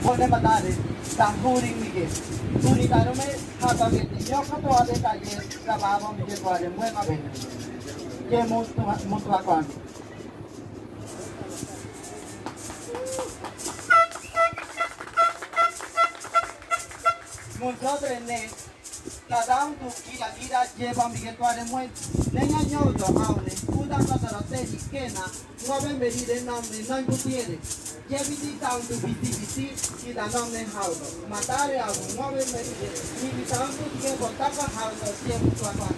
pone matare tamburing mike turi karo me hata ke yo kato ade kaye kababa mike kware mwe mabe ke mutu akwan nosotros cada uno kila vida lleva mike kware mwe nenya nyoto aune kuda kasara te ikena ngwabe meride namne nangutiere Jebiti tanto biti kita namne hauto matare agu ngwabe meride ni tanto ke botaka hauto tie mutu akwan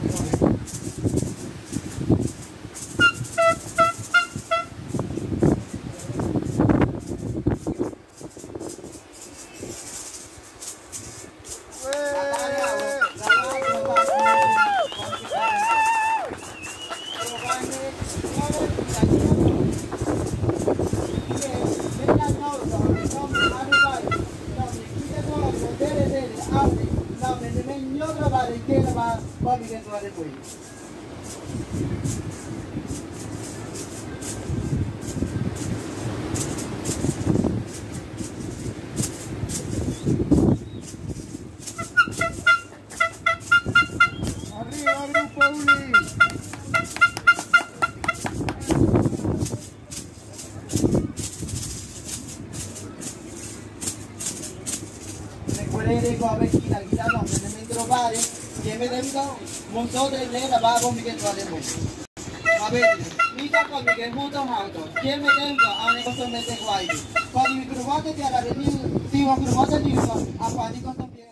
Nosotros le lavamos Miguel Guadalemo. A ver, mira con Miguel junto a auto. ¿Quién me tengo a negocios de guayde? Cuando mi cruzate te hará venir, si vos cruzate digo, a pánico también.